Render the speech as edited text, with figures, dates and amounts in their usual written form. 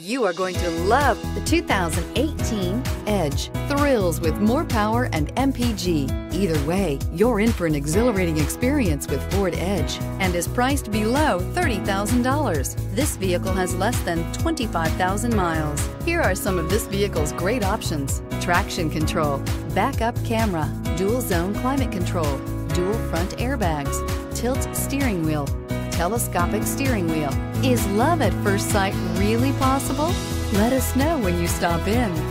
You are going to love the 2018 Edge. Thrills with more power and MPG. Either way, you're in for an exhilarating experience with Ford Edge and is priced below $30,000. This vehicle has less than 25,000 miles. Here are some of this vehicle's great options: traction control, backup camera, dual zone climate control, dual front airbags, tilt steering wheel, telescopic steering wheel. Is love at first sight really possible? Let us know when you stop in.